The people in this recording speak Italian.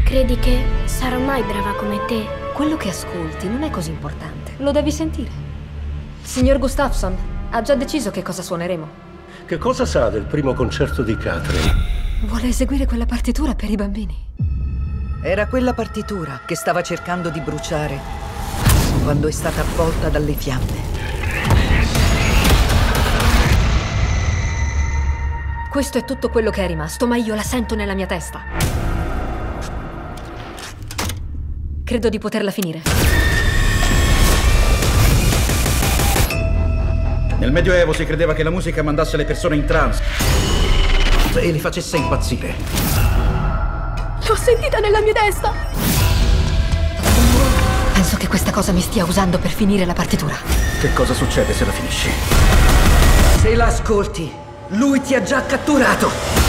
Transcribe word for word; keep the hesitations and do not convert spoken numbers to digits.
Credi che sarò mai brava come te? Quello che ascolti non è così importante. Lo devi sentire. Signor Gustafsson, ha già deciso che cosa suoneremo. Che cosa sa del primo concerto di Catherine? Vuole eseguire quella partitura per i bambini. Era quella partitura che stava cercando di bruciare quando è stata avvolta dalle fiamme. Questo è tutto quello che è rimasto, ma io la sento nella mia testa. Credo di poterla finire. Nel Medioevo si credeva che la musica mandasse le persone in trance e li facesse impazzire. L'ho sentita nella mia testa! Penso che questa cosa mi stia usando per finire la partitura. Che cosa succede se la finisci? Se la ascolti, lui ti ha già catturato!